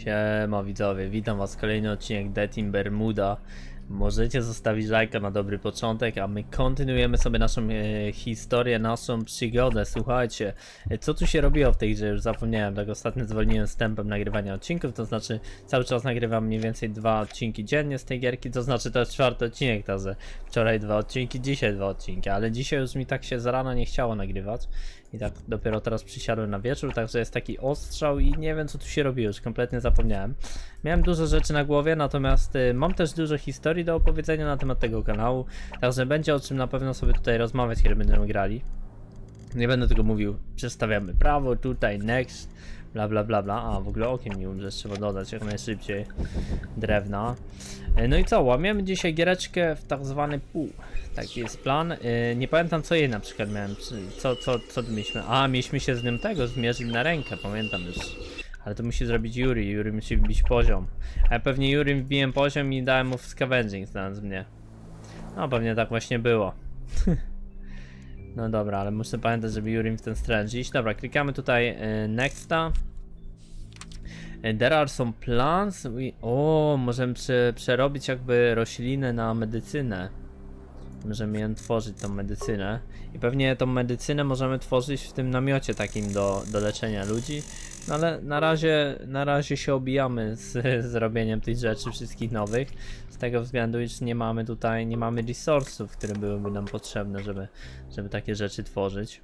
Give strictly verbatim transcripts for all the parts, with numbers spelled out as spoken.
Siema widzowie, witam was, kolejny odcinek The Team Bermuda. Możecie zostawić lajka na dobry początek, a my kontynuujemy sobie naszą e, historię, naszą przygodę. Słuchajcie, e, co tu się robiło w tej grze, już zapomniałem, tak ostatnio zwolniłem z tempem nagrywania odcinków, to znaczy cały czas nagrywam mniej więcej dwa odcinki dziennie z tej gierki, to znaczy to jest czwarty odcinek, także wczoraj dwa odcinki, dzisiaj dwa odcinki, ale dzisiaj już mi tak się z rana nie chciało nagrywać. I tak dopiero teraz przysiadłem na wieczór, także jest taki ostrzał i nie wiem co tu się robi, już kompletnie zapomniałem. Miałem dużo rzeczy na głowie, natomiast y, mam też dużo historii do opowiedzenia na temat tego kanału, także będzie o czym na pewno sobie tutaj rozmawiać, kiedy będziemy grali. Nie będę tego mówił, przestawiamy prawo, tutaj, next, bla bla bla bla. A w ogóle okiem nie umrzesz, trzeba dodać jak najszybciej drewna. No i co, łamiemy dzisiaj giereczkę w tak zwany pół. Taki jest plan. Nie pamiętam co jej na przykład miałem, co, co, co tu mieliśmy. A, mieliśmy się z nim tego zmierzyć na rękę, pamiętam już. Ale to musi zrobić Yuri, Yuri musi wbić poziom. A ja pewnie Yuri wbiłem poziom i dałem mu w scavenging znając mnie. No pewnie tak właśnie było. No dobra, ale muszę pamiętać, żeby Yuri w ten strange iść. Dobra, klikamy tutaj y, nexta. Y, there are some plants. We... O, możemy prze, przerobić jakby rośliny na medycynę. Możemy ją tworzyć, tą medycynę. I pewnie tą medycynę możemy tworzyć w tym namiocie takim do, do leczenia ludzi. No ale na razie, na razie się obijamy z, z robieniem tych rzeczy wszystkich nowych. Z tego względu, iż nie mamy tutaj, nie mamy resursów, które byłyby nam potrzebne, żeby, żeby takie rzeczy tworzyć.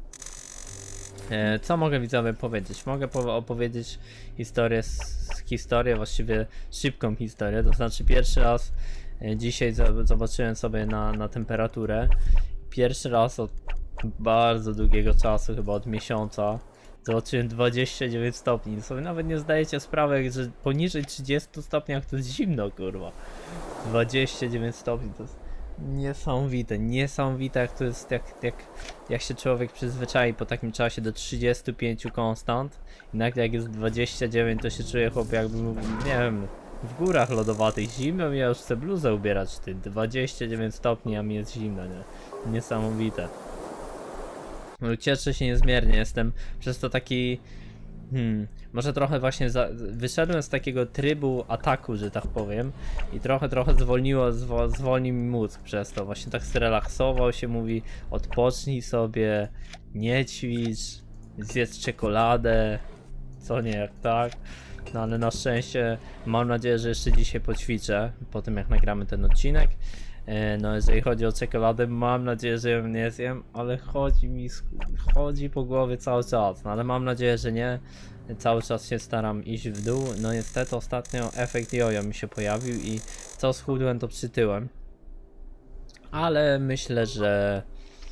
E, co mogę widzowie powiedzieć? Mogę po opowiedzieć historię, historię, właściwie szybką historię. To znaczy pierwszy raz e, dzisiaj zobaczyłem sobie na, na temperaturę. Pierwszy raz od bardzo długiego czasu, chyba od miesiąca, zobaczyłem dwadzieścia dziewięć stopni. Sobie nawet nie zdajecie sprawy, że poniżej trzydziestu stopniach to jest zimno, kurwa. dwadzieścia dziewięć stopni to jest niesamowite, niesamowite jak to jest, jak, jak, jak się człowiek przyzwyczai po takim czasie do trzydziestu pięciu konstant. I nagle jak jest dwadzieścia dziewięć, to się czuje chłop jakby, nie wiem, w górach lodowatych zimno i ja już chcę bluzę ubierać, ty, dwadzieścia dziewięć stopni, a mi jest zimno, nie? Niesamowite. Cieszę się niezmiernie, jestem przez to taki, hmm, może trochę właśnie za, wyszedłem z takiego trybu ataku, że tak powiem, i trochę, trochę zwolniło, zwo, zwolnił mi mózg przez to, właśnie tak zrelaksował się, mówi odpocznij sobie, nie ćwicz, zjedz czekoladę, co nie jak tak, no ale na szczęście mam nadzieję, że jeszcze dzisiaj poćwiczę, po tym jak nagramy ten odcinek. No jeżeli chodzi o czekoladę, mam nadzieję, że ją nie zjem, ale chodzi mi, chodzi po głowie cały czas, no ale mam nadzieję, że nie. Cały czas się staram iść w dół, no niestety ostatnio efekt jojo mi się pojawił i co schudłem to przytyłem. Ale myślę, że...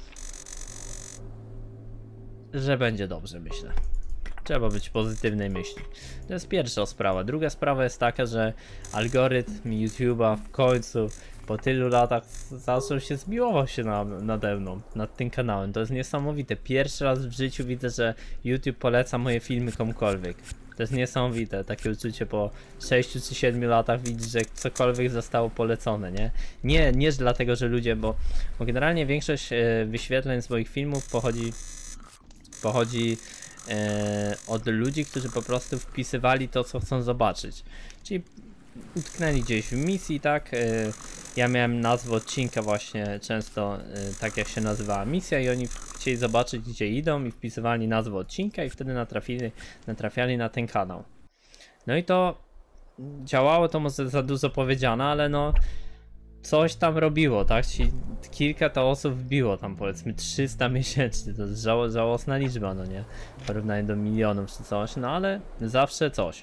że będzie dobrze, myślę. Trzeba być pozytywnej myśli. To jest pierwsza sprawa. Druga sprawa jest taka, że algorytm YouTube'a w końcu po tylu latach zaczął się zmiłował się na, nade mną, nad tym kanałem. To jest niesamowite. Pierwszy raz w życiu widzę, że YouTube poleca moje filmy komukolwiek. To jest niesamowite, takie uczucie po sześciu czy siedmiu latach widzieć, że cokolwiek zostało polecone, nie? Nie, nie dlatego, że ludzie, bo, bo generalnie większość e, wyświetleń z moich filmów pochodzi, pochodzi e, od ludzi, którzy po prostu wpisywali to, co chcą zobaczyć. Czyli utknęli gdzieś w misji, tak? Ja miałem nazwę odcinka właśnie często tak jak się nazywała misja i oni chcieli zobaczyć gdzie idą i wpisywali nazwę odcinka i wtedy natrafili, natrafiali na ten kanał. No i to działało, to może za dużo powiedziane, ale no coś tam robiło, tak? Czyli kilka to osób wbiło tam powiedzmy trzysta miesięcznie, to jest żał żałosna liczba, no nie? W porównaniu do milionów czy coś, no ale zawsze coś.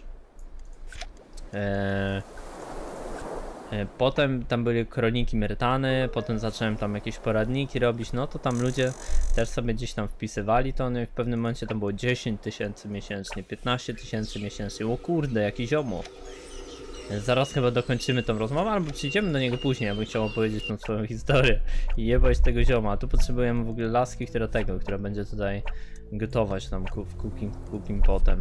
Eee, e, potem tam były kroniki Myrtany, potem zacząłem tam jakieś poradniki robić, no to tam ludzie też sobie gdzieś tam wpisywali to, no i w pewnym momencie tam było dziesięć tysięcy miesięcznie, piętnaście tysięcy miesięcznie, o kurde, jaki ziomo. E, zaraz chyba dokończymy tą rozmowę, albo przyjdziemy do niego później, ja bym chciał opowiedzieć tą swoją historię i jebać tego zioma, a tu potrzebujemy w ogóle laski, która tego, która będzie tutaj gotować tam w cooking, cooking potem.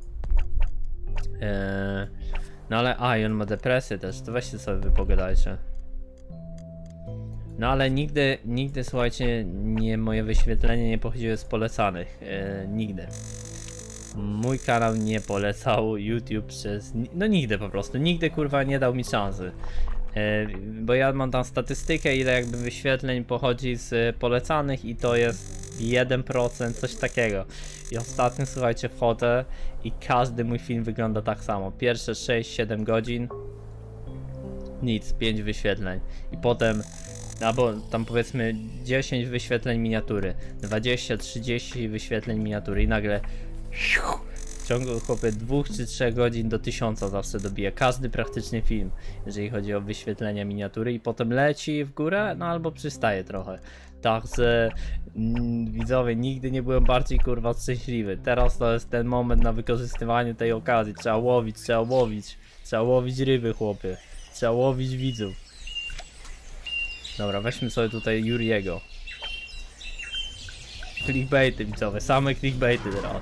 Eee, no ale a i on ma depresję też, to weźcie sobie wy pogadajcie. No ale nigdy, nigdy słuchajcie, nie, moje wyświetlenie nie pochodziły z polecanych, eee, nigdy. mój kanał nie polecał YouTube przez... No nigdy po prostu, nigdy kurwa nie dał mi szansy. Yy, bo ja mam tam statystykę, ile jakby wyświetleń pochodzi z polecanych i to jest jeden procent, coś takiego. I ostatnio, słuchajcie, wchodzę i każdy mój film wygląda tak samo. Pierwsze sześć siedem godzin, nic, pięć wyświetleń. I potem, albo tam powiedzmy dziesięć wyświetleń miniatury, dwadzieścia trzydzieści wyświetleń miniatury i nagle w ciągu chłopie dwóch czy trzech godzin do tysiąca zawsze dobija każdy praktycznie film, jeżeli chodzi o wyświetlenia miniatury i potem leci w górę, no albo przystaje trochę. Także mm, widzowie, nigdy nie byłem bardziej kurwa szczęśliwy. Teraz to jest ten moment na wykorzystywanie tej okazji. Trzeba łowić, trzeba łowić, trzeba łowić ryby, chłopie. Trzeba łowić widzów. Dobra, weźmy sobie tutaj Juriego. Clickbaity widzowie, same clickbaity teraz.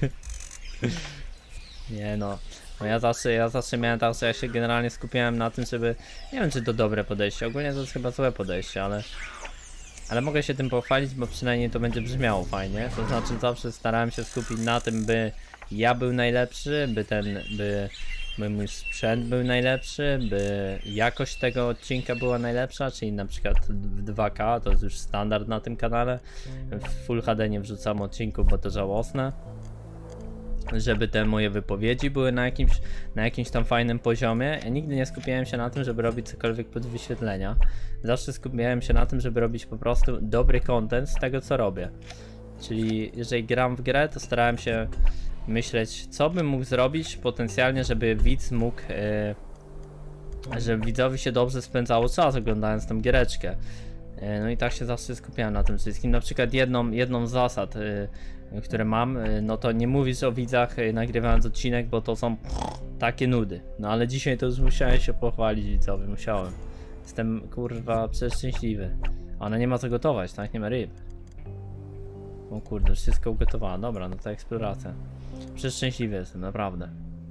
Nie no, no ja zawsze, ja zawsze miałem tak, że ja się generalnie skupiałem na tym, żeby... Nie wiem, czy to dobre podejście, ogólnie to jest chyba złe podejście, ale... Ale mogę się tym pochwalić, bo przynajmniej to będzie brzmiało fajnie. To znaczy zawsze starałem się skupić na tym, by ja był najlepszy, by ten, by, by mój sprzęt był najlepszy, by jakość tego odcinka była najlepsza, czyli na przykład w dwa K, to jest już standard na tym kanale. W Full H D nie wrzucam odcinków, bo to żałosne. Żeby te moje wypowiedzi były na jakimś, na jakimś tam fajnym poziomie. Ja nigdy nie skupiałem się na tym, żeby robić cokolwiek pod wyświetlenia. Zawsze skupiałem się na tym, żeby robić po prostu dobry content z tego, co robię. Czyli jeżeli gram w grę, to starałem się myśleć, co bym mógł zrobić potencjalnie, żeby widz mógł, yy, żeby widzowi się dobrze spędzało czas oglądając tą giereczkę. Yy, no i tak się zawsze skupiałem na tym wszystkim. Na przykład jedną, jedną z zasad, yy, które mam, no to nie mówisz o widzach nagrywając odcinek, bo to są takie nudy. No ale dzisiaj to już musiałem się pochwalić widzowie, musiałem. Jestem kurwa przeszczęśliwy. Ona nie ma co gotować, tak? Nie ma ryb. O kurde, wszystko ugotowała. Dobra, no to eksploracja. Przeszczęśliwy jestem, naprawdę.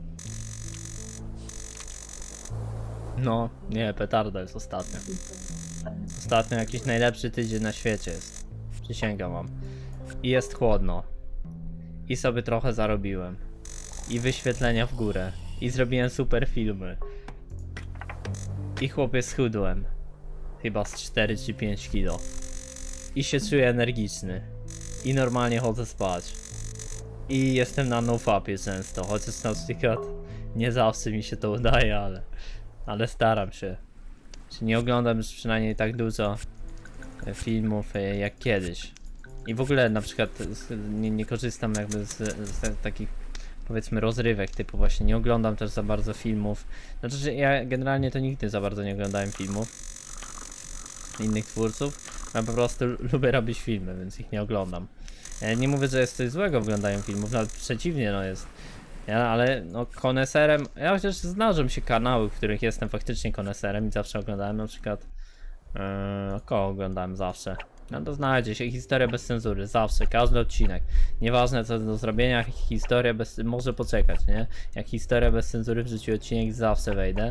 No, nie, petarda jest ostatnio. Ostatnio jakiś najlepszy tydzień na świecie jest. Przysięgam wam. I jest chłodno. I sobie trochę zarobiłem. I wyświetlenia w górę. I zrobiłem super filmy. I chłopie schudłem. Chyba z cztery czy pięć kilo. I się czuję energiczny. I normalnie chodzę spać. I jestem na nofapie często. Chociaż na przykład nie zawsze mi się to udaje, ale... Ale staram się. Czy nie oglądam już przynajmniej tak dużo filmów jak kiedyś. I w ogóle na przykład nie, nie korzystam jakby z, z takich powiedzmy rozrywek typu właśnie nie oglądam też za bardzo filmów. Znaczy, że ja generalnie to nigdy za bardzo nie oglądałem filmów innych twórców. Ja po prostu lubię robić filmy, więc ich nie oglądam. Ja nie mówię, że jest coś złego w oglądaniu filmów, nawet przeciwnie no jest. Ja, ale no koneserem, ja chociaż zdarzą się kanały, w których jestem faktycznie koneserem i zawsze oglądałem na przykład yy, kogo oglądałem zawsze. No to znajdzie się historia bez cenzury, zawsze, każdy odcinek. Nieważne co do zrobienia, historia bez... może poczekać, nie? Jak historia bez cenzury wrzuci odcinek, zawsze wejdę.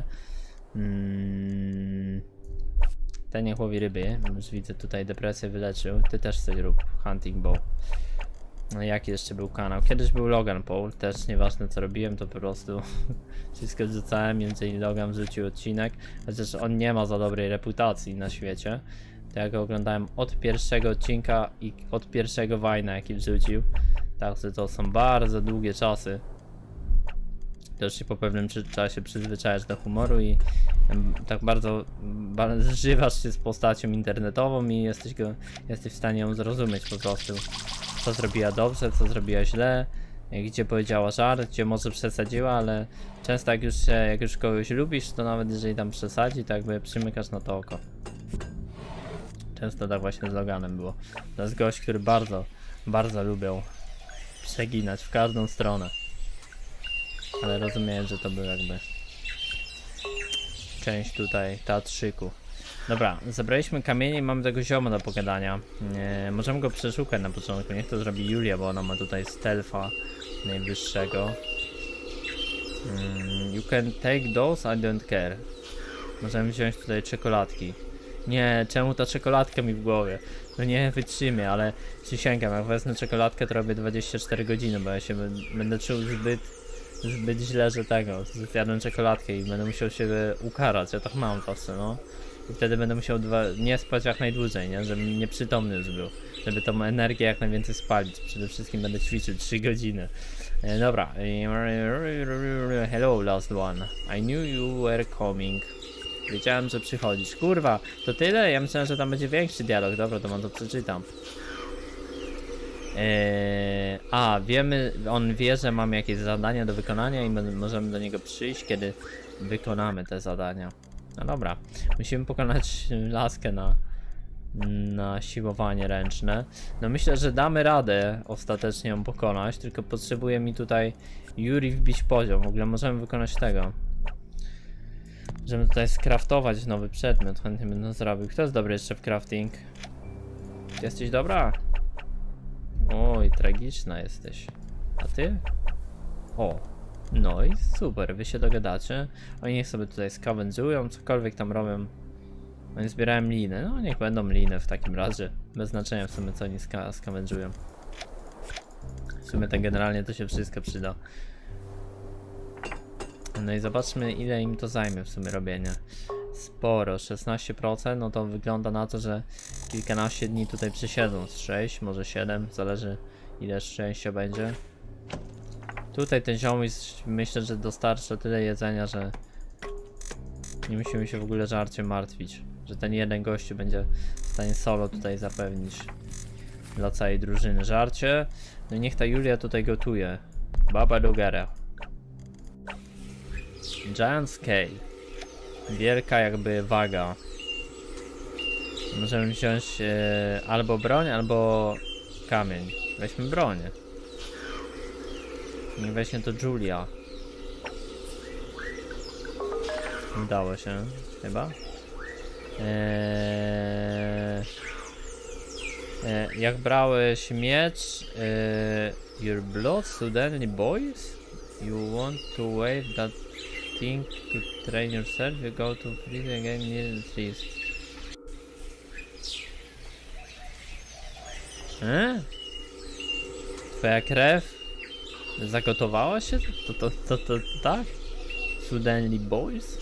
Hmm. Ten niech łowi ryby, już widzę tutaj depresję wyleczył. Ty też coś rób, Hunting Bow. No jaki jeszcze był kanał? Kiedyś był Logan Paul, też nieważne co robiłem, to po prostu wszystko wrzucałem, między innymi Logan wrzucił odcinek. Chociaż on nie ma za dobrej reputacji na świecie. To ja go oglądałem od pierwszego odcinka i od pierwszego Vine'a jaki wrzucił. Także to są bardzo długie czasy. To już się po pewnym czasie przyzwyczajasz do humoru i um, tak bardzo, bardzo zżywasz się z postacią internetową i jesteś, go, jesteś w stanie ją zrozumieć po prostu. Co zrobiła dobrze, co zrobiła źle, gdzie powiedziała żart, gdzie może przesadziła, ale często jak już, jak już kogoś lubisz, to nawet jeżeli tam przesadzi, to jakby przymykasz na to oko. Często tak właśnie z Loganem było. To jest gość, który bardzo, bardzo lubił przeginać w każdą stronę. Ale rozumiem, że to był jakby część tutaj teatrzyku. Dobra, zebraliśmy kamienie i mamy tego zioma do pogadania. Nie, możemy go przeszukać na początku. Niech to zrobi Julia, bo ona ma tutaj stealtha najwyższego. Mm, you can take those, I don't care. Możemy wziąć tutaj czekoladki. Nie, czemu ta czekoladka mi w głowie? No nie wytrzymię, ale przysięgam, jak wezmę czekoladkę, to robię dwadzieścia cztery godziny, bo ja się będę czuł zbyt, zbyt źle, że tego, że zjadłem czekoladkę i będę musiał się ukarać, ja tak mam czasem, no. I wtedy będę musiał dwa, nie spać jak najdłużej, nie? Żebym nieprzytomny już był. Żeby tą energię jak najwięcej spalić. Przede wszystkim będę ćwiczył trzy godziny. E, dobra. Hello last one. I knew you were coming. Wiedziałem, że przychodzisz. Kurwa, to tyle? Ja myślałem, że tam będzie większy dialog. Dobra, to mam to przeczytam. Eee, a, wiemy, on wie, że mamy jakieś zadania do wykonania i możemy do niego przyjść, kiedy wykonamy te zadania. No dobra, musimy pokonać laskę na, na siłowanie ręczne. No myślę, że damy radę ostatecznie ją pokonać, tylko potrzebuje mi tutaj Yuri wbić poziom. W ogóle możemy wykonać tego. Możemy tutaj skraftować nowy przedmiot, chętnie będę zrobił. Kto jest dobry jeszcze w crafting? Ty jesteś dobra? Oj, tragiczna jesteś. A ty? O. No i super, wy się dogadacie. Oni niech sobie tutaj skawędżują, cokolwiek tam robią. Oni zbierają liny, no niech będą liny w takim razie. Bez znaczenia w sumie co oni ska skawędżują. W sumie tak generalnie to się wszystko przyda. No i zobaczmy ile im to zajmie w sumie robienie. Sporo, szesnaście procent, no to wygląda na to, że kilkanaście dni tutaj przysiedzą. Z sześć, może siedem, zależy ile szczęścia będzie. Tutaj ten ziomuś myślę, że dostarcza tyle jedzenia, że nie musimy się w ogóle żarciem martwić. Że ten jeden gościu będzie w stanie solo tutaj zapewnić dla całej drużyny żarcie. No i niech ta Julia tutaj gotuje. Baba Dogera. Giant Scale. Wielka jakby waga. Możemy wziąć e, albo broń, albo kamień. Weźmy broń. Nie weźmie to Julia. Udało się, chyba. Eee, e, jak brałeś miecz, e, your blood suddenly boils? You want to wave that thing to train yourself? You go to freeze again near the trees. E? Twoja krew zagotowała się? To, to, to, to, to tak? Suddenly boys?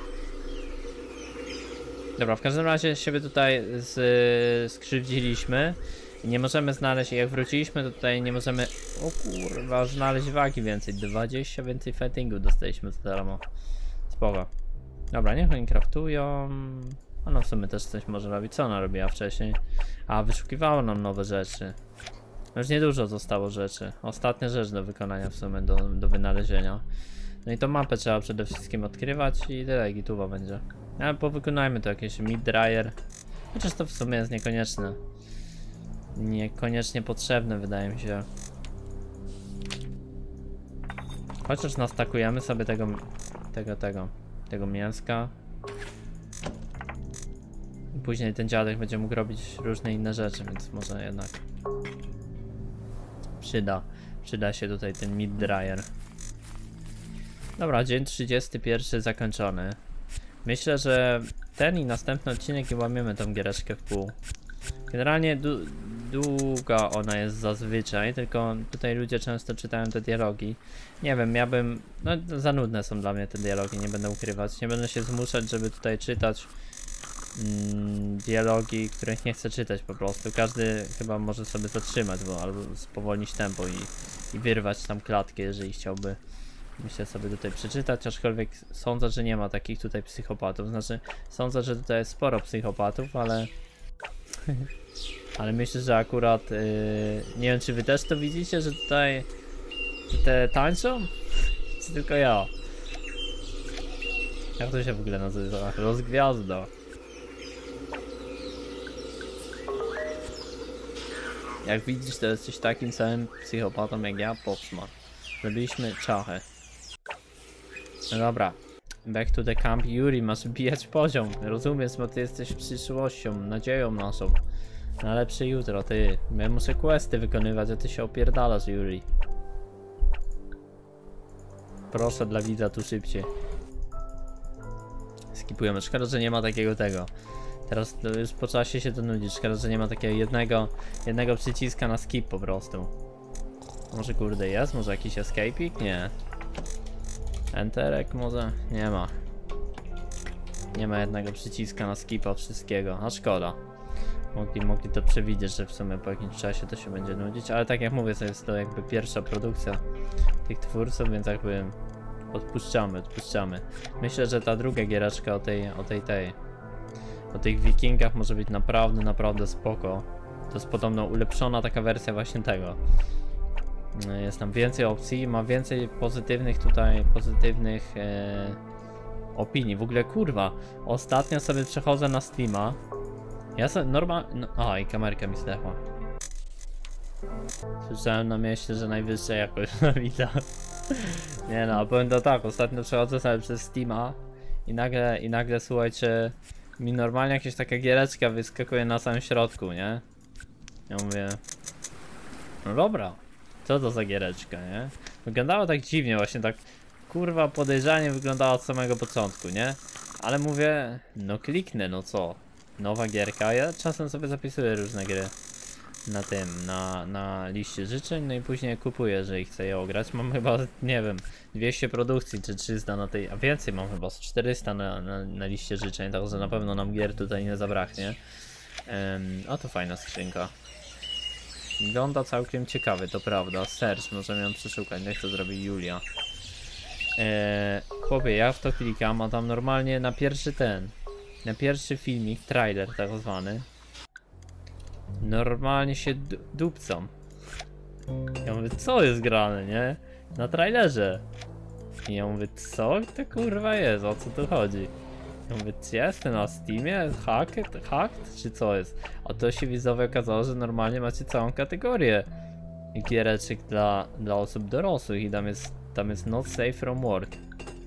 Dobra, w każdym razie siebie tutaj z, skrzywdziliśmy. Nie możemy znaleźć, jak wróciliśmy to tutaj nie możemy, o kurwa, znaleźć wagi więcej. dwadzieścia więcej fightingu dostaliśmy za darmo. Spoko. Dobra, niech oni craftują. Ona w sumie też coś może robić. Co ona robiła wcześniej? A, wyszukiwała nam nowe rzeczy. Już niedużo zostało rzeczy. Ostatnia rzecz do wykonania w sumie, do, do wynalezienia. No i tą mapę trzeba przede wszystkim odkrywać i tyle, gituwa będzie. Ale powykonajmy to jakieś mid dryer. Chociaż to w sumie jest niekonieczne. Niekoniecznie potrzebne, wydaje mi się. Chociaż nastakujemy sobie tego, tego, tego, tego mięska. I później ten dziadek będzie mógł robić różne inne rzeczy, więc może jednak przyda, przyda się tutaj ten mid dryer. Dobra, dzień trzydziesty pierwszy zakończony. Myślę, że ten i następny odcinek i łamiemy tą giereczkę w pół. Generalnie długa ona jest zazwyczaj, tylko tutaj ludzie często czytają te dialogi. Nie wiem, ja bym... no za nudne są dla mnie te dialogi, nie będę ukrywać. Nie będę się zmuszać, żeby tutaj czytać mm, dialogi, których nie chcę czytać po prostu. Każdy chyba może sobie zatrzymać, bo albo spowolnić tempo i, i wyrwać tam klatkę, jeżeli chciałby. Myślę sobie tutaj przeczytać, aczkolwiek sądzę, że nie ma takich tutaj psychopatów. Znaczy, sądzę, że tutaj jest sporo psychopatów, ale... ale myślę, że akurat... Yy... nie wiem, czy wy też to widzicie, że tutaj... te tańczą? Czy tylko ja? Jak to się w ogóle nazywa? Rozgwiazda. Jak widzisz, to jesteś takim samym psychopatą jak ja, Popsman. Zrobiliśmy czachę. No dobra, back to the camp. Yuri, masz bijać poziom. Rozumiesz, bo ty jesteś przyszłością, nadzieją naszą. Na lepsze jutro, ty. Ja muszę questy wykonywać, a ty się opierdalasz, Yuri. Proszę dla widza tu szybciej. Skipujemy. Szkoda, że nie ma takiego tego. Teraz to już po czasie się to nudzi, szkoda, że nie ma takiego jednego, jednego przyciska na skip po prostu. Może kurde jest? Może jakiś escaping? Nie. Enterek może? Nie ma. Nie ma jednego przyciska na skipa wszystkiego, a szkoda. Mogli, mogli to przewidzieć, że w sumie po jakimś czasie to się będzie nudzić, ale tak jak mówię, to jest to jakby pierwsza produkcja tych twórców, więc jakby odpuszczamy, odpuszczamy. Myślę, że ta druga giereczka o tej, o tej, tej, o tych wikingach może być naprawdę, naprawdę spoko. To jest podobno ulepszona taka wersja właśnie tego. Jest tam więcej opcji, ma więcej pozytywnych tutaj, pozytywnych e, opinii. W ogóle kurwa, ostatnio sobie przechodzę na Steama. Ja sobie normalnie... No, a, i kamerka mi zdechła. Słyszałem na mieście, że najwyższa jakość na wideo. Nie no, powiem to tak, ostatnio przechodzę sobie przez Steama i nagle, i nagle słuchajcie, mi normalnie jakaś taka giereczka wyskakuje na samym środku, nie? Ja mówię... No dobra, co to za giereczka, nie? Wyglądała tak dziwnie, właśnie tak... Kurwa, podejrzanie wyglądała od samego początku, nie? Ale mówię, no kliknę, no co? Nowa gierka, ja czasem sobie zapisuję różne gry na tym, na, na liście życzeń, no i później kupuję, jeżeli chcę je ograć. Mam chyba, nie wiem, dwieście produkcji czy trzysta na tej, a więcej mam chyba, czterysta na, na, na liście życzeń, także na pewno nam gier tutaj nie zabraknie. Um, o, to fajna skrzynka. Wygląda całkiem ciekawy, to prawda. Search, możemy ją przeszukać, jak to zrobi Julia. Eee, chłopie, ja w to klikam, a tam normalnie na pierwszy ten, na pierwszy filmik, trailer tak zwany, normalnie się dupcą. Ja mówię, co jest grane, nie? Na trailerze. I ja mówię, co to kurwa jest, o co tu chodzi? Ja mówię, czy jestem na Steamie? Hacked? Hacked? Czy co jest? A to się widzowie okazało, że normalnie macie całą kategorię giereczek dla, dla osób dorosłych i tam jest Tam jest not safe from work.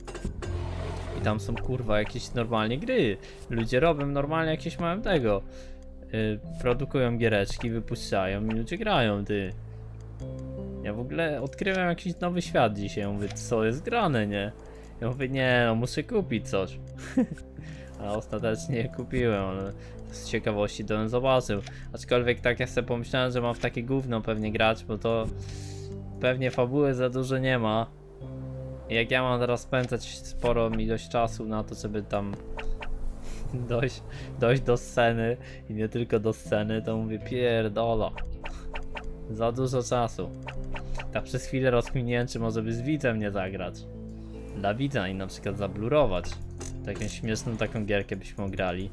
I tam są kurwa jakieś normalnie gry. Ludzie robią normalnie jakieś mają tego. Yy, produkują giereczki, wypuszczają i ludzie grają, ty. Ja w ogóle odkrywam jakiś nowy świat dzisiaj. Ja mówię, co jest grane, nie? Ja mówię, nie no, muszę kupić coś. A ostatecznie je kupiłem, ale z ciekawości to bym zobaczył. Aczkolwiek tak ja sobie pomyślałem, że mam w takie gówno pewnie grać, bo to pewnie fabuły za dużo nie ma. I jak ja mam teraz spędzać sporą ilość czasu na to, żeby tam dojść, dojść do sceny i nie tylko do sceny, to mówię, pierdola. Za dużo czasu. Tak przez chwilę rozkminiłem, czy może by z widzem nie zagrać. Dla widza i na przykład zablurować. Taką śmieszną taką gierkę byśmy grali.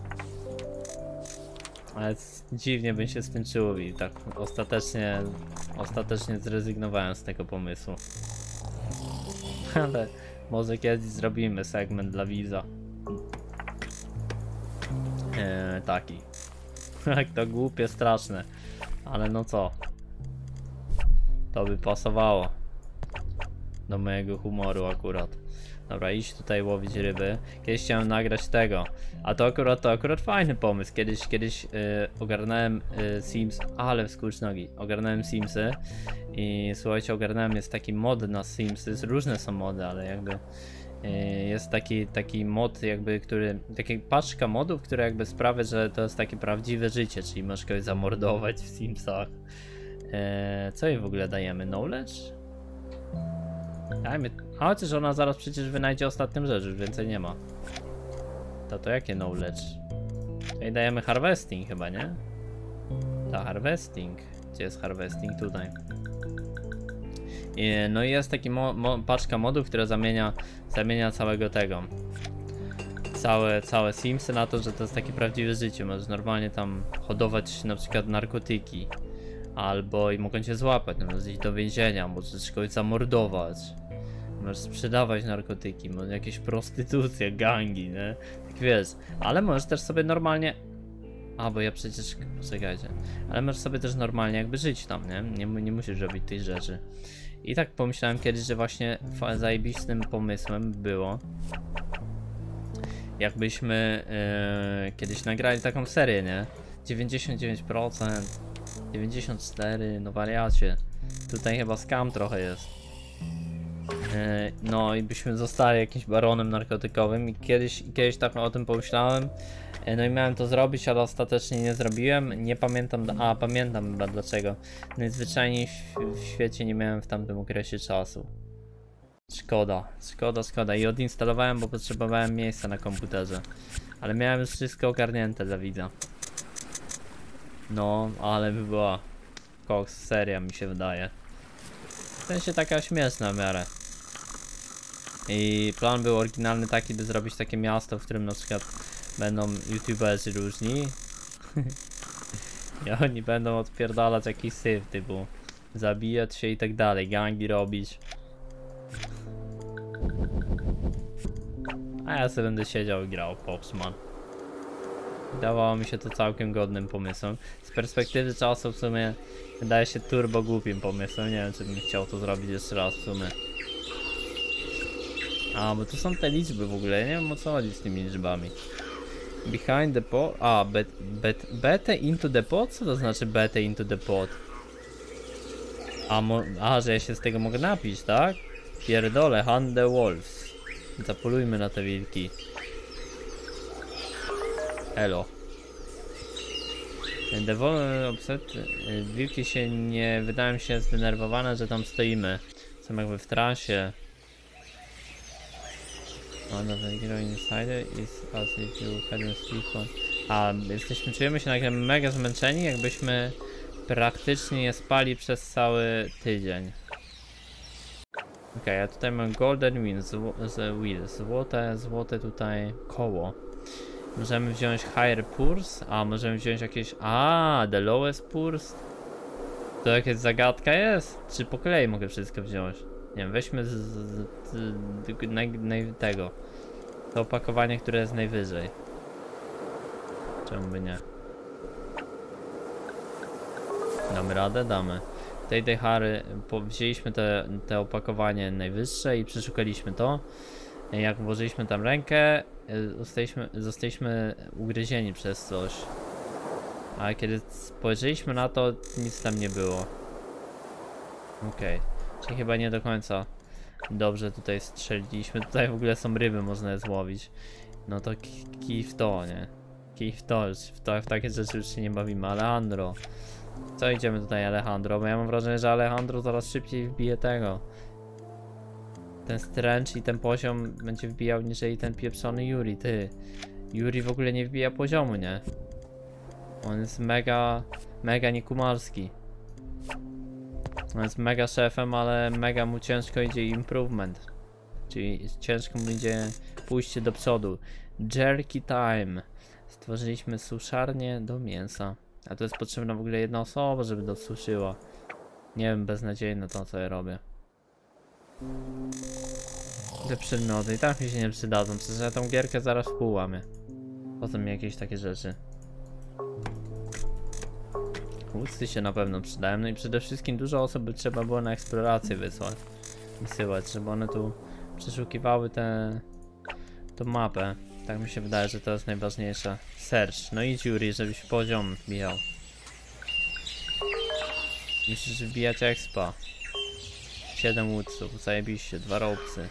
Ale dziwnie by się skończyło i tak ostatecznie, ostatecznie zrezygnowałem z tego pomysłu. Ale może kiedyś zrobimy segment dla widza. Eee, taki. Jak to głupie, straszne. Ale no co? To by pasowało do mojego humoru akurat. Dobra, iść tutaj łowić ryby. Kiedyś chciałem nagrać tego. A to akurat, to akurat fajny pomysł. Kiedyś, kiedyś yy, ogarnąłem yy, Sims, ale wskurcz nogi. Ogarnąłem Simsy i słuchajcie, ogarnąłem, jest taki mod na Simsy. Różne są mody, ale jakby yy, jest taki, taki mod jakby, który, taka paczka modów, które jakby sprawia, że to jest takie prawdziwe życie, czyli możesz kogoś zamordować w Simsach. Yy, co jej w ogóle dajemy? Knowledge? Dajmy. A chociaż ona zaraz przecież wynajdzie ostatnią rzecz, już więcej nie ma. To to jakie knowledge? Tutaj dajemy harvesting chyba, nie? Ta harvesting. Gdzie jest harvesting? Tutaj. I, no i jest taki mo mo paczka modów, która zamienia, zamienia całego tego. Całe, całe Simsy na to, że to jest takie prawdziwe życie. Możesz normalnie tam hodować na przykład narkotyki. Albo i mogą cię złapać, możesz iść do więzienia, możesz kogoś zamordować. Możesz sprzedawać narkotyki, może jakieś prostytucje, gangi, nie? Tak wiesz, ale możesz też sobie normalnie... A, bo ja przecież... Poczekajcie. Ale możesz sobie też normalnie jakby żyć tam, nie? Nie, nie musisz robić tych rzeczy. I tak pomyślałem kiedyś, że właśnie zajebistym pomysłem było... Jakbyśmy yy, kiedyś nagrali taką serię, nie? dziewięćdziesiąt dziewięć procent, dziewięćdziesiąt cztery procent, no wariacie. Tutaj chyba scam trochę jest. No i byśmy zostali jakimś baronem narkotykowym i kiedyś, kiedyś tak o tym pomyślałem. No i miałem to zrobić, ale ostatecznie nie zrobiłem. Nie pamiętam, a pamiętam chyba dlaczego. Najzwyczajniej w, w świecie nie miałem w tamtym okresie czasu. Szkoda, szkoda, szkoda. I odinstalowałem, bo potrzebowałem miejsca na komputerze. Ale miałem już wszystko ogarnięte dla widza. No, ale by była koks seria, mi się wydaje. W sensie taka śmieszna w miarę. I plan był oryginalny taki, by zrobić takie miasto, w którym na przykład będą youtuberzy różni. I oni będą odpierdalać jakiś syf typu zabijać się i tak dalej, gangi robić. A ja sobie będę siedział i grał Popsman. Wydawało mi się to całkiem godnym pomysłem. Z perspektywy czasu w sumie wydaje się turbo głupim pomysłem. Nie wiem, czy bym chciał to zrobić jeszcze raz w sumie. A, bo tu są te liczby w ogóle, ja nie wiem o co chodzi z tymi liczbami. Behind the pod... A, bet, bet, bete into the pod? Co to znaczy bete into the pod? A, mo, a, że ja się z tego mogę napić, tak? Pierdolę, hunt the wolves. Zapolujmy na te wilki. Elo. The wolves upset. Wilki się nie... wydają się zdenerwowane, że tam stoimy. Są jakby w transie. One of the hero insider is as if you hadn't sleep on. A, jesteśmy, czujemy się nagle mega zmęczeni, jakbyśmy praktycznie nie spali przez cały tydzień. Ok, ja tutaj mam golden wheel, z wheel, złote, złote tutaj koło. Możemy wziąć higher purse, a możemy wziąć jakieś, a the lowest purse. To jakaś zagadka jest? Czy po kolei mogę wszystko wziąć? Nie wiem, weźmy z, z, z, z naj, naj, tego. To opakowanie, które jest najwyżej. Czemu by nie? Damy radę? Damy. Tej tej Harry wzięliśmy te, te opakowanie najwyższe i przeszukaliśmy to. Jak włożyliśmy tam rękę, zostaliśmy, zostaliśmy ugryzieni przez coś. A kiedy spojrzeliśmy na to, nic tam nie było. Okej. Okay. Czyli chyba nie do końca dobrze tutaj strzeliliśmy. Tutaj w ogóle są ryby, można je złowić. No to kij w to, nie? Kij w to, już w, to, w takie rzeczy już się nie bawimy. Alejandro. Co idziemy tutaj, Alejandro? Bo ja mam wrażenie, że Alejandro zaraz szybciej wbije tego. Ten stręcz i ten poziom będzie wbijał niżej ten pieprzony Yuri, ty. Yuri w ogóle nie wbija poziomu, nie? On jest mega, mega niekumarski. On jest mega szefem, ale mega mu ciężko idzie improvement. Czyli ciężko mu idzie pójście do przodu. Jerky time. Stworzyliśmy suszarnię do mięsa. A to jest potrzebna w ogóle jedna osoba, żeby dosuszyła. Nie wiem, beznadziejne to, co ja robię. Te przedmioty i tak mi się nie przydadzą, przecież ja tą gierkę zaraz połamię. Poza mi jakieś takie rzeczy. Łódcy się na pewno przydają, no i przede wszystkim dużo osób by trzeba było na eksplorację wysłać. Wysyłać, żeby one tu przeszukiwały tę tą mapę. Tak mi się wydaje, że to jest najważniejsze. Search, no idź Yuri, żebyś poziom wbijał. Musisz wbijać expa. siedem łódców, zajebiście, dwa ropsy.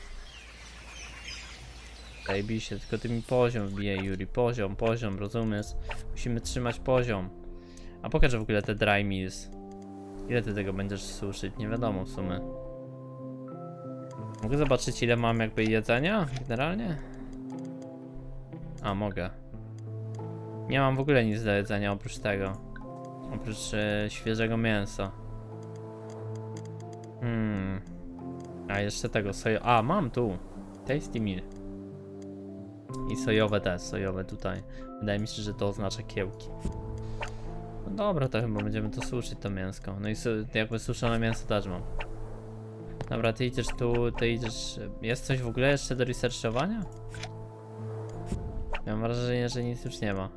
Zajebiście, tylko ty mi poziom wbije Yuri, poziom, poziom, rozumiesz? Musimy trzymać poziom. A pokaż w ogóle te dry meals. Ile ty tego będziesz suszyć? Nie wiadomo w sumie. Mogę zobaczyć, ile mam jakby jedzenia generalnie? A, mogę. Nie mam w ogóle nic do jedzenia oprócz tego. Oprócz e, świeżego mięsa. Hmm. A jeszcze tego sojo... A, mam tu. Tasty meal. I sojowe też, sojowe tutaj. Wydaje mi się, że to oznacza kiełki. No dobra, to chyba będziemy to suszyć, to mięsko. No i su jakby suszone mięso też mam. Dobra, ty idziesz tu, ty idziesz... Jest coś w ogóle jeszcze do researchowania? Ja mam wrażenie, że nic już nie ma.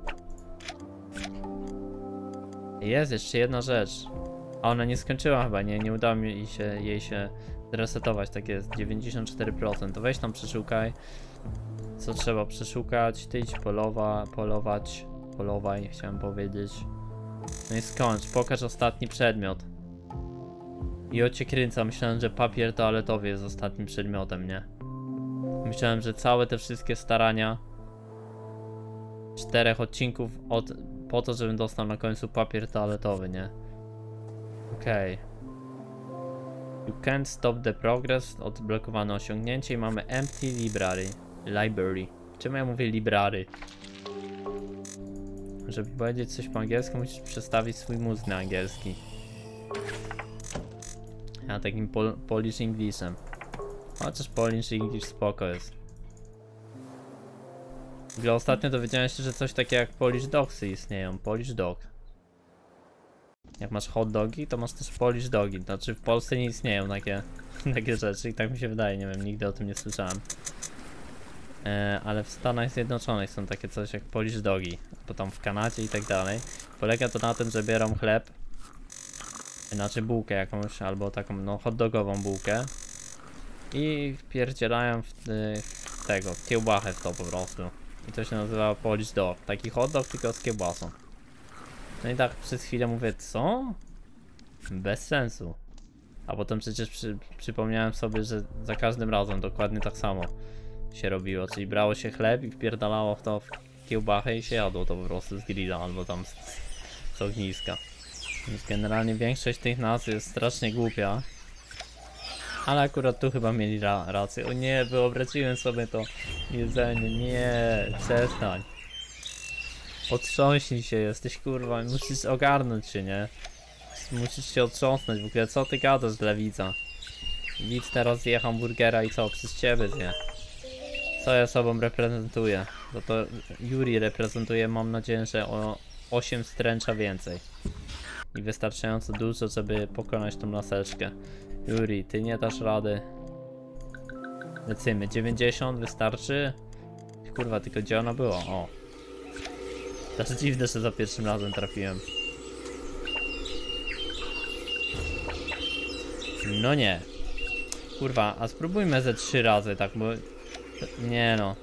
Jest jeszcze jedna rzecz. A ona nie skończyła chyba, nie, nie udało mi się, jej się zresetować, tak jest, dziewięćdziesiąt cztery procent. To weź tam przeszukaj. Co trzeba przeszukać, ty idź polowa, polować, polowaj, chciałem powiedzieć. No i skończ, pokaż ostatni przedmiot. I ocie kręca, myślałem, że papier toaletowy jest ostatnim przedmiotem, nie? Myślałem, że całe te wszystkie starania czterech odcinków od, po to, żebym dostał na końcu papier toaletowy, nie? Okej. Okay. You can't stop the progress, odblokowane osiągnięcie i mamy empty library. Library. Czemu ja mówię library? Żeby powiedzieć coś po angielsku, musisz przestawić swój mózg na angielski. Ja takim pol Polish Englishem. Chociaż Polish English spoko jest. W ogóle ostatnio dowiedziałem się, że coś takiego jak Polish Dogsy istnieją. Polish Dog. Jak masz hot dogi, to masz też Polish Dogi. Znaczy w Polsce nie istnieją takie, takie rzeczy i tak mi się wydaje, nie wiem, nigdy o tym nie słyszałem. E, ale w Stanach Zjednoczonych są takie coś jak Polish Dogi, bo tam w Kanadzie i tak dalej. Polega to na tym, że biorą chleb, znaczy bułkę jakąś, albo taką no hot dogową bułkę i wpierdzielają w, w tego, kiełbachę w to po prostu. I to się nazywa Polish Dog, taki hot dog tylko z kiełbasą. No i tak przez chwilę mówię, co? Bez sensu. A potem przecież przy, przypomniałem sobie, że za każdym razem dokładnie tak samo się robiło, czyli brało się chleb i wpierdalało w to w kiełbachę i się jadło to po prostu z grilla albo tam z, z ogniska. Więc generalnie większość tych nazw jest strasznie głupia. Ale akurat tu chyba mieli ra rację. O nie, wyobraziłem sobie to jedzenie, nie, przestań. Otrząśnij się, jesteś kurwa, musisz ogarnąć się, nie? Musisz się otrząsnąć, w ogóle co ty gadasz, lewica? Widz teraz zje hamburgera i co, przez ciebie zje? Co ja sobą reprezentuję? No to Yuri reprezentuje, mam nadzieję, że o osiem stręcza więcej. I wystarczająco dużo, żeby pokonać tą laseczkę. Yuri, ty nie dasz rady. Lecimy, dziewięćdziesiąt wystarczy? Kurwa, tylko gdzie ona była? O. To jest dziwne, że za pierwszym razem trafiłem. No nie. Kurwa, a spróbujmy ze trzy razy, tak, bo... Nie no.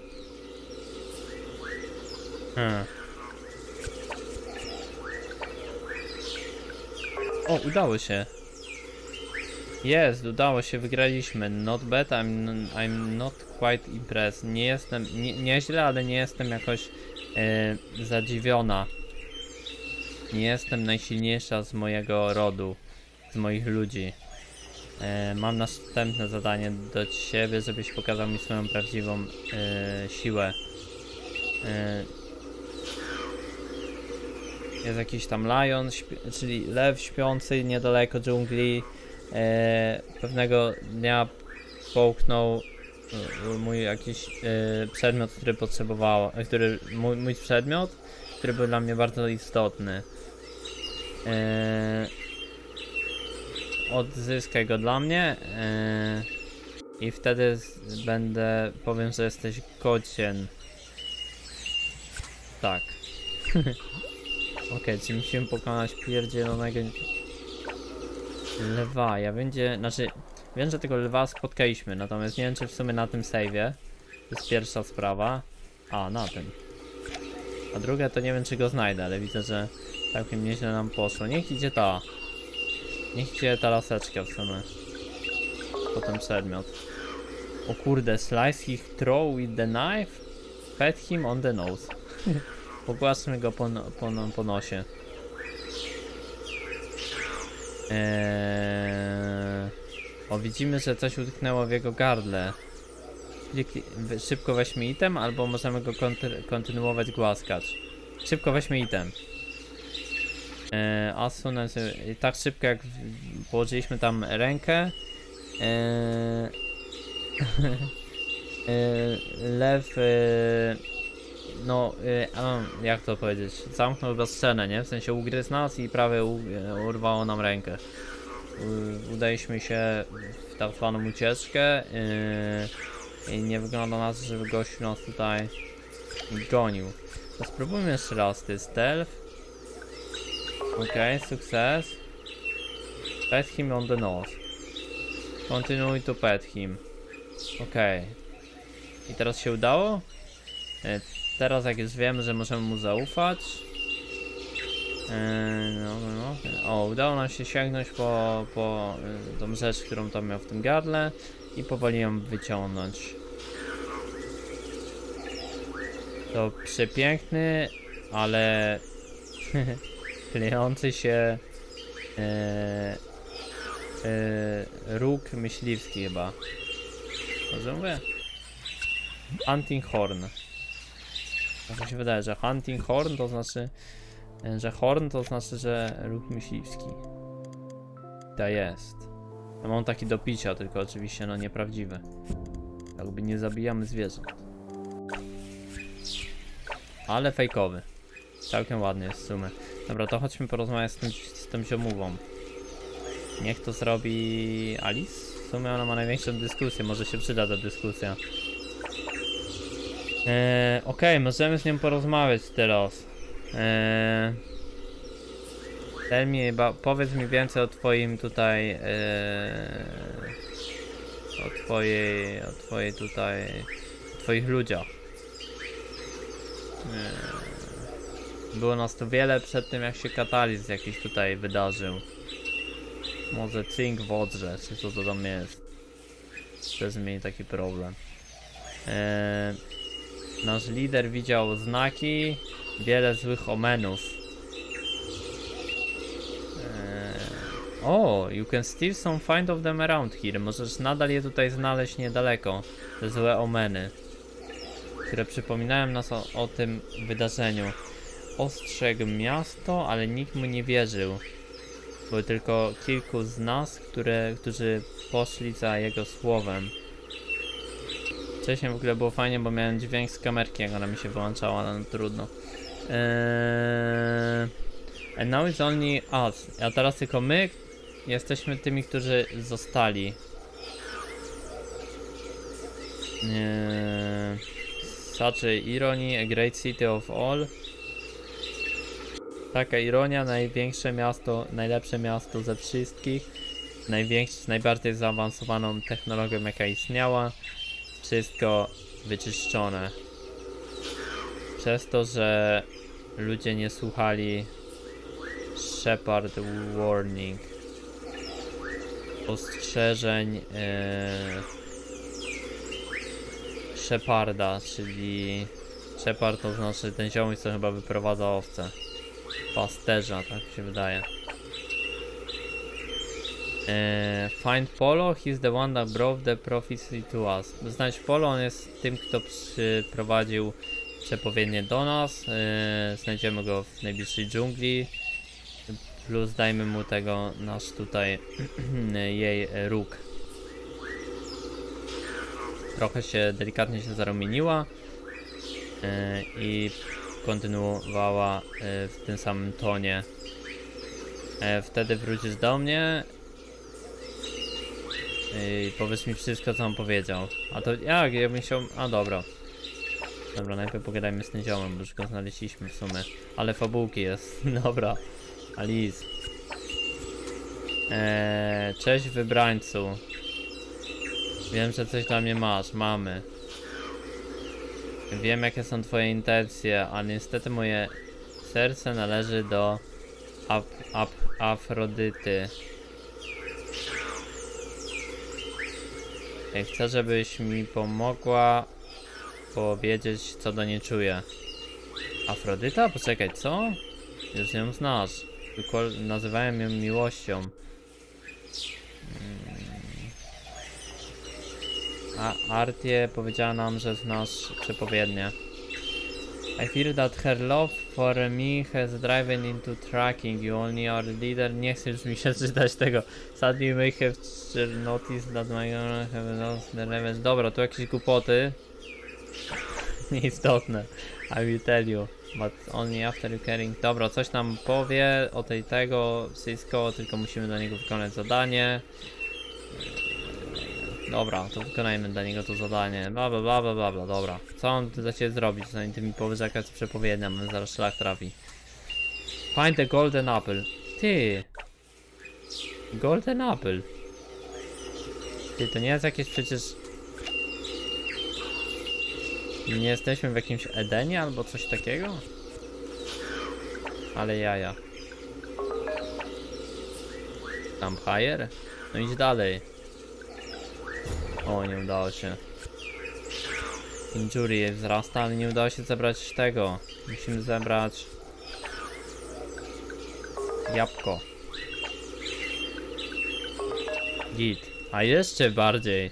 Hmm. O, udało się. Jest, udało się, wygraliśmy. Not bad, I'm, I'm not quite impressed. Nie jestem, nie, nieźle, ale nie jestem jakoś e, zadziwiona. Nie jestem najsilniejsza z mojego rodu, z moich ludzi. E, mam następne zadanie do ciebie, żebyś pokazał mi swoją prawdziwą e, siłę. E, jest jakiś tam lion, czyli lew śpiący niedaleko dżungli. E, pewnego dnia połknął e, mój jakiś e, przedmiot, który potrzebowała, który, mój, mój przedmiot, który był dla mnie bardzo istotny. E, odzyskaj go dla mnie e, i wtedy z, będę, powiem, że jesteś godzien. Tak. Okej, okay, czyli musimy pokonać pierdzielonego lwa. Ja będzie, znaczy, wiem, że tego lwa spotkaliśmy, natomiast nie wiem, czy w sumie na tym save'ie. To jest pierwsza sprawa. A, na tym. A druga to nie wiem, czy go znajdę, ale widzę, że całkiem nieźle nam poszło. Niech idzie ta. Niech idzie ta laseczka w sumie. Potem przedmiot. O kurde, slice his throat with the knife. Pet him on the nose. Pogłaskmy go po, po, po nosie. Eee... O, widzimy, że coś utknęło w jego gardle. Szybko weźmy item, albo możemy go konty kontynuować głaskać. Szybko weźmy item. Eee, as soon as, tak szybko jak położyliśmy tam rękę. Eee... eee, lew... Eee... No, yy, jak to powiedzieć? Zamknął chyba scenę, nie? W sensie ugryzł nas i prawie u, urwało nam rękę. U, udaliśmy się w tak zwaną ucieczkę yy, i nie wygląda na to, żeby gościu nas tutaj gonił. To spróbujmy jeszcze raz, to jest stealth. Okej, okay, sukces. Pet him on the nose. Continue to pet him. Okej. Okay. I teraz się udało? Yy, Teraz jak już wiemy, że możemy mu zaufać. Eee, no, no, no. O, udało nam się sięgnąć po, po y, tą rzecz, którą tam miał w tym gardle i powoli ją wyciągnąć. To przepiękny, ale klejący się e, e, róg myśliwski chyba. Dobrze mówię? Hunting horn. Tak się wydaje, że hunting horn to znaczy, że horn to znaczy, że róg myśliwski. To jest. Ja mam taki do picia, tylko oczywiście no nieprawdziwy. Jakby nie zabijamy zwierząt. Ale fejkowy. Całkiem ładny jest w sumie. Dobra, to chodźmy porozmawiać z tym, z tym ziomową. Niech to zrobi Alice? W sumie ona ma największą dyskusję, może się przyda ta dyskusja. Eee, Okej, okay, możemy z nią porozmawiać teraz. Eee, tell me, ba, powiedz mi więcej o twoim tutaj... Eee, o twojej... o twojej tutaj... o twoich ludziach. Eee, było nas tu wiele przed tym, jak się katalizm jakiś tutaj wydarzył. Może cynk w odrze, czy co to tam jest. Też mieli taki problem. Eee, nasz lider widział znaki, wiele złych omenów. Eee, o, you can steal some find of them around here. Możesz nadal je tutaj znaleźć niedaleko. Te złe omeny, które przypominają nas o, o tym wydarzeniu. Ostrzegł miasto, ale nikt mu nie wierzył. Było tylko kilku z nas, które, którzy poszli za jego słowem. Wcześniej w ogóle było fajnie, bo miałem dźwięk z kamerki, jak ona mi się wyłączała, ale no trudno. Eee... And now it's only us. A teraz tylko my jesteśmy tymi, którzy zostali. Eee... Such a irony, a great city of all. Taka ironia, największe miasto, najlepsze miasto ze wszystkich, największe, najbardziej zaawansowaną technologią, jaka istniała, wszystko wyczyszczone. Przez to, że ludzie nie słuchali Shepard Warning, ostrzeżeń yy, Sheparda, czyli Shepard to znaczy ten ziomuś, co chyba wyprowadza owce. Pasterza, tak się wydaje. Eee, find Polo, he's the one that brought the prophecy to us. Znajdź Polo, on jest tym, kto przyprowadził przepowiednie do nas. Eee, znajdziemy go w najbliższej dżungli. Plus dajmy mu tego nasz tutaj jej róg. Trochę się delikatnie się zarumieniła eee, i kontynuowała w tym samym tonie. Wtedy wrócisz do mnie i powiesz mi wszystko, co on powiedział. A to jak? Ja bym chciał... A dobra. Dobra, najpierw pogadajmy z tym ziomem, bo już go znaleźliśmy w sumie. Ale fabułki jest. Dobra. Alice. Eee, cześć wybrańcu. Wiem, że coś dla mnie masz. Mamy. Wiem, jakie są twoje intencje, ale niestety moje serce należy do Ap Ap Afrodyty. Ja chcę, żebyś mi pomogła powiedzieć, co do niej czuję. Afrodyta? Poczekaj, co? Już ją znasz. Tylko nazywałem ją miłością. A Artie powiedziała nam, że znasz przepowiednie. I feel that her love for me has driven into tracking you, only our leader. Nie chcę już mi się czytać tego. Sadly may have noticed that my honor have lost the revenge. Dobra, tu jakieś głupoty. Nieistotne. I will tell you. But only after you caring. Dobra, coś nam powie o tej tego wszystko, tylko musimy dla niego wykonać zadanie. Dobra, to wykonajmy dla niego to zadanie. Bla bla bla bla bla bla, dobra. Co on dla ciebie zrobić, zanim ty mi powiesz, jaka jest przepowiednia, my zaraz szlak trafi. Find the golden apple. Ty. Golden apple. Ty, to nie jest jakieś przecież... Nie jesteśmy w jakimś Edenie albo coś takiego? Ale jaja. Campfire? No idź dalej. O, nie udało się. Injury wzrasta, ale nie udało się zebrać tego. Musimy zebrać jabłko. Git. A jeszcze bardziej.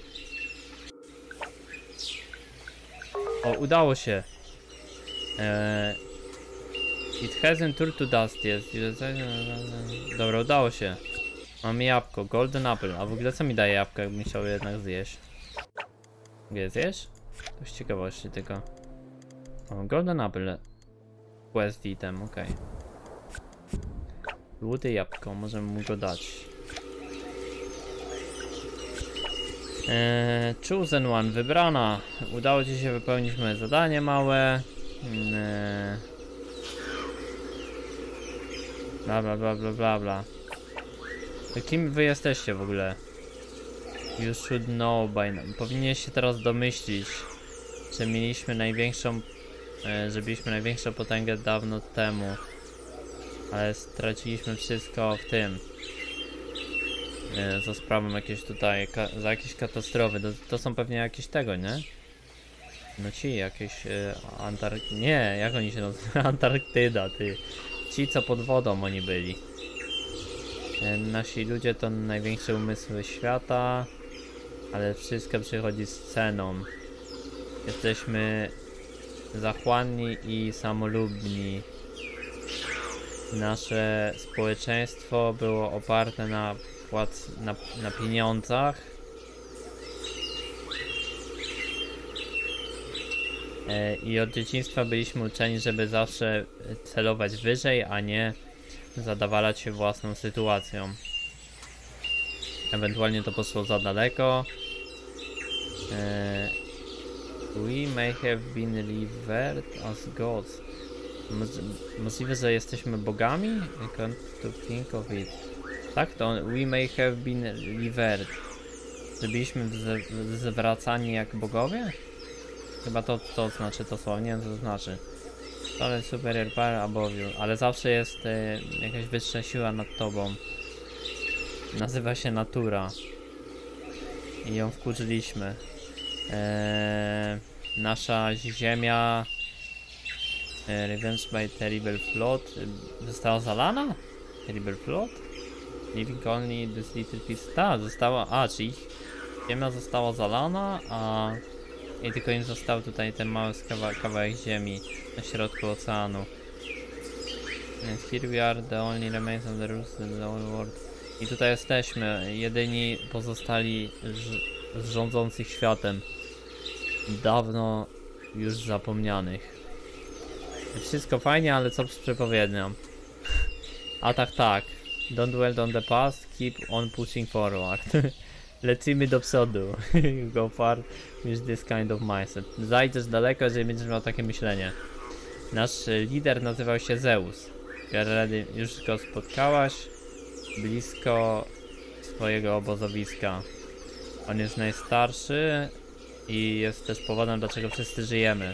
O, udało się. Eee, it hasn't turned to dust jest. Dobra, udało się. Mamy jabłko, golden apple. A w ogóle co mi daje jabłko, jakbym chciał jednak zjeść? Mogę zjeść? To z ciekawości tylko. O, golden apple. Quest item, ok. Złote jabłko, możemy mu go dać. Eee, chosen one, wybrana. Udało ci się wypełnić moje zadanie małe. Eee. Bla bla bla bla bla bla. Kim wy jesteście w ogóle? You should know by now. Powinieneś się teraz domyślić, że mieliśmy największą, e, że byliśmy największą potęgę dawno temu. Ale straciliśmy wszystko w tym. E, za sprawą jakieś tutaj, ka za jakieś katastrofy. To, to są pewnie jakieś tego, nie? No ci jakieś e, Antark... Nie, jak oni się nazywają? Antarktyda, ty. Ci co pod wodą oni byli. E, nasi ludzie to największe umysły świata. Ale wszystko przychodzi z ceną. Jesteśmy zachłanni i samolubni. Nasze społeczeństwo było oparte na płac... na, na pieniądzach. E, I od dzieciństwa byliśmy uczeni, żeby zawsze celować wyżej, a nie zadawalać się własną sytuacją. Ewentualnie to poszło za daleko. E, we may have been revered as gods. Moż, możliwe, że jesteśmy bogami? I can't to think of it. Tak, to we may have been revered. Że byliśmy zwracani jak bogowie? Chyba to, to znaczy to słowo, nie wiem co to znaczy. Ale superior power above you. Ale zawsze jest e, jakaś wyższa siła nad tobą. Nazywa się natura. I ją wkurzyliśmy. Eee, nasza ziemia e, Revenge by Terrible Flood została zalana? Terrible Flood? Living only this little piece. Ta, została. A, czyli ziemia została zalana, a i tylko im został tutaj ten mały kawa kawałek ziemi na środku oceanu. And here we are, the only remains of the roots of the whole world. I tutaj jesteśmy, jedyni pozostali z rządzących światem. Dawno już zapomnianych. Wszystko fajnie, ale co z przepowiednią? A tak, tak. Don't dwell on the past, keep on pushing forward. Lecimy do przodu. Go far with this kind of mindset. Zajdziesz daleko, jeżeli będziesz miał takie myślenie. Nasz lider nazywał się Zeus. Już go spotkałaś blisko swojego obozowiska. On jest najstarszy i jest też powodem, dlaczego wszyscy żyjemy.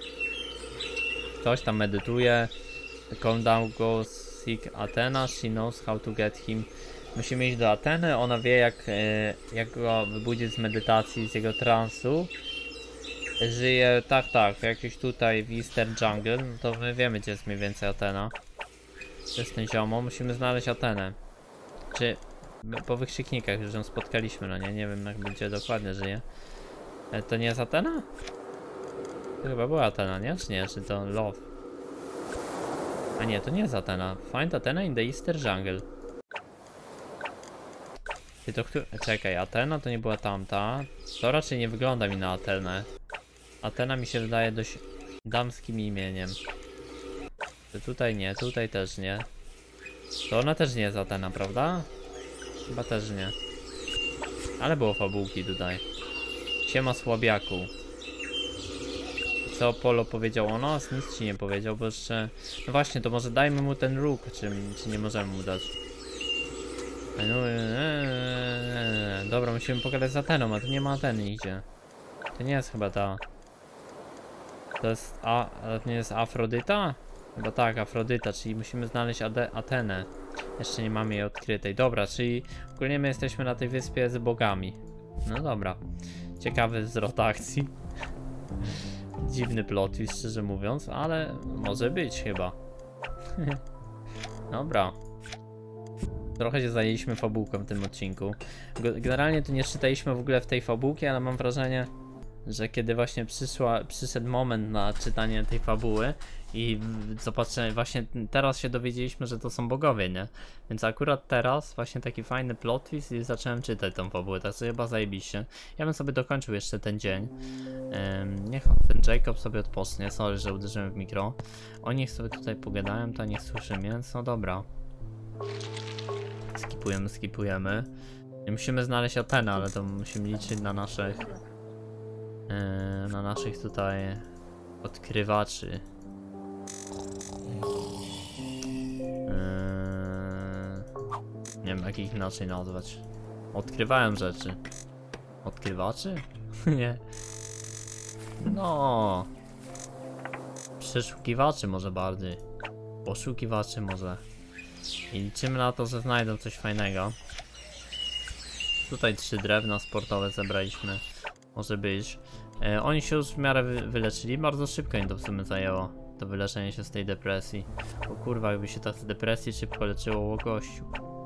Ktoś tam medytuje. Calm down, go seek Athena. She knows how to get him. Musimy iść do Ateny. Ona wie, jak, jak go wybudzić z medytacji, z jego transu. Żyje, tak, tak, w jakimś tutaj w Eastern Jungle. No to my wiemy, gdzie jest mniej więcej Atena. To jest ten ziomo. Musimy znaleźć Atenę. Czy po wykrzyknikach już ją spotkaliśmy, no nie, nie wiem jak gdzie dokładnie żyje. E, to nie jest Atena? To chyba była Atena, nie? Czy nie? Czy to Love? A nie, to nie jest Atena. Find Athena in the Eastern Jungle. Ty to który... Czekaj, Atena to nie była tamta. To raczej nie wygląda mi na Atenę. Atena mi się wydaje dość damskim imieniem. To tutaj nie, tutaj też nie. To ona też nie jest Atena, prawda? Chyba też nie. Ale było fabułki tutaj. Siema słabiaku. Co Polo powiedział o nas? Nic ci nie powiedział, bo jeszcze... No właśnie, to może dajmy mu ten róg, czy, czy nie możemy mu dać. No, ee, dobra, musimy pogadać z Ateną, a tu nie ma Ateny nigdzie. To nie jest chyba ta... To jest... A... To nie jest Afrodyta? Chyba tak, Afrodyta, czyli musimy znaleźć Ade Atenę. Jeszcze nie mamy jej odkrytej. Dobra, czyli ogólnie my jesteśmy na tej wyspie z bogami. No dobra. Ciekawy zwrot akcji. Dziwny plot twist, szczerze mówiąc, ale może być chyba. Dobra. Trochę się zajęliśmy fabułką w tym odcinku. Generalnie tu nie czytaliśmy w ogóle w tej fabułki, ale mam wrażenie, że kiedy właśnie przyszła, przyszedł moment na czytanie tej fabuły i zobaczę, właśnie teraz się dowiedzieliśmy, że to są bogowie, nie? Więc akurat teraz właśnie taki fajny plot twist i zacząłem czytać tą fabułę, tak sobie chyba zajebiście. Ja bym sobie dokończył jeszcze ten dzień. Um, niech ten Jacob sobie odpocznie, sorry, że uderzyłem w mikro. Oni niech sobie tutaj pogadają, to niech słyszy mięso, no dobra. Skipujemy, skipujemy. Nie musimy znaleźć Atena, ale to musimy liczyć na naszych yy, na naszych tutaj odkrywaczy. Yy, nie wiem jak ich inaczej nazwać. Odkrywałem rzeczy. Odkrywaczy? Nie. No. Przeszukiwaczy może bardziej. Poszukiwaczy może. I liczymy na to, że znajdą coś fajnego. Tutaj trzy drewna sportowe zebraliśmy. Może być. E, oni się już w miarę wy wyleczyli. Bardzo szybko im to w sumie zajęło. To wyleczenie się z tej depresji. O kurwa, jakby się ta z depresji szybko leczyło o gościu.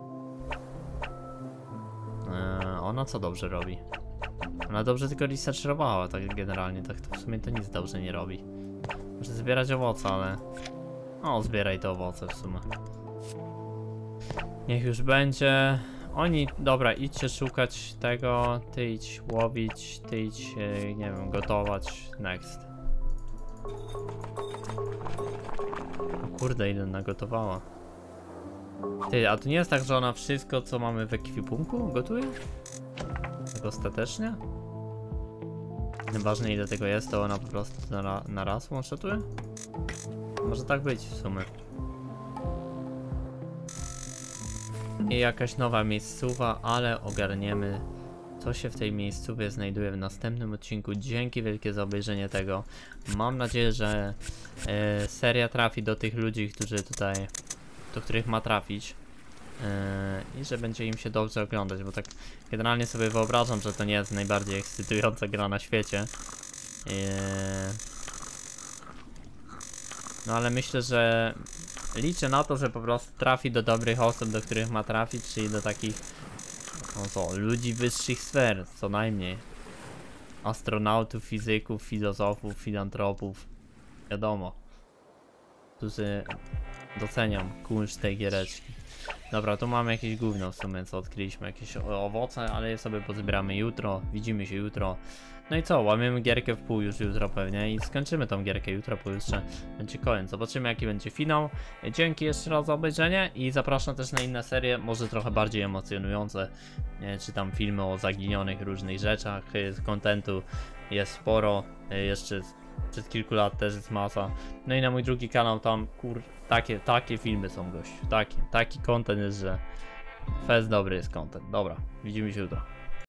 E, ona co dobrze robi? Ona dobrze tylko researchowała, tak generalnie. Tak to w sumie to nic dobrze nie robi. Może zbierać owoce, ale... O, zbieraj te owoce w sumie. Niech już będzie. Oni, dobra, idźcie szukać tego, ty idź łowić, ty idź, yy, nie wiem, gotować. Next. O kurde, ile nagotowała. Ty, a to nie jest tak, że ona wszystko, co mamy w ekwipunku, gotuje? Tak ostatecznie? Nieważne ile tego jest, to ona po prostu na, na raz one-shotuje? Może tak być w sumie. I jakaś nowa miejscowa, ale ogarniemy, co się w tej miejscowie znajduje w następnym odcinku. Dzięki wielkie za obejrzenie tego. Mam nadzieję, że e, seria trafi do tych ludzi, którzy tutaj, do których ma trafić. E, I że będzie im się dobrze oglądać, bo tak generalnie sobie wyobrażam, że to nie jest najbardziej ekscytująca gra na świecie. E, no ale myślę, że liczę na to, że po prostu trafi do dobrych osób, do których ma trafić, czyli do takich, no co, ludzi wyższych sfer, co najmniej. Astronautów, fizyków, filozofów, filantropów, wiadomo. Którzy doceniam kunszt tej giereczki. Dobra, tu mamy jakieś gówno w sumie, co odkryliśmy, jakieś owoce, ale je sobie pozbieramy jutro, widzimy się jutro. No i co, łamiemy gierkę w pół już jutro pewnie i skończymy tą gierkę jutro, pojutrze będzie koniec. Zobaczymy jaki będzie finał. Dzięki jeszcze raz za obejrzenie i zapraszam też na inne serie, może trochę bardziej emocjonujące. Czy tam filmy o zaginionych różnych rzeczach, kontentu jest sporo, jeszcze przed kilku lat też jest masa. No i na mój drugi kanał tam, kur, takie, takie filmy są gościu, taki, taki content jest, że fest dobry jest content. Dobra, widzimy się jutro.